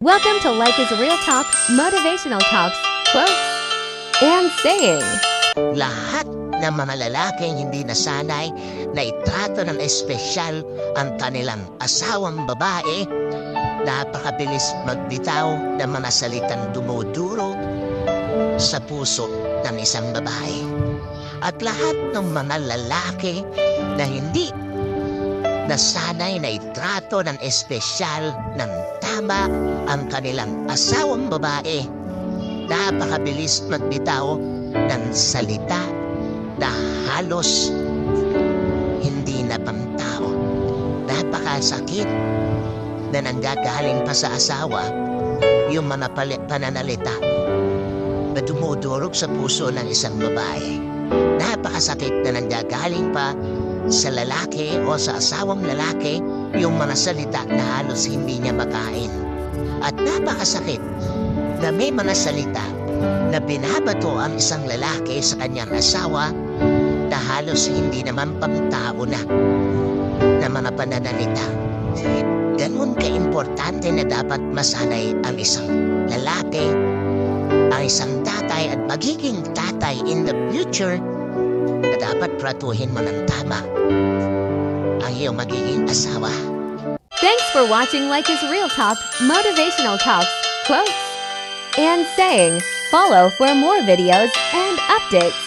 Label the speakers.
Speaker 1: Welcome to Like is Real Talk, Motivational Talks, Quotes, and Saying.
Speaker 2: Lahat ng mga lalaking hindi nasanay na itrato ng espesyal ang kanilang asawang babae, napakabilis magbitaw ng mga salitang dumuduro sa puso ng isang babae. At lahat ng mga lalaki na hindi nasanay na itrato ng espesyal ng tama ang kanilang asawang babae, napakabilis magbitaw ng salita na halos hindi na pantao. Napakasakit na nanggagaling pa sa asawa yung mga pananalita na dumudurog sa puso ng isang babae. Napakasakit na nanggagaling pa sa lalaki o sa asawang lalaki yung mga salita na halos hindi niya makain. At napakasakit na may mga salita na binabato ang isang lalaki sa kanyang asawa na halos hindi naman pangtao na mga pananalita. Ganun ka-importante na dapat masanay ang isang lalaki, ang isang tatay at magiging tatay in the future na dapat tratuhin mo ng tama ang iyong magiging asawa.
Speaker 1: Thanks for watching Like is Real Talk, Motivational Talks, Quotes, and Saying. Follow for more videos and updates.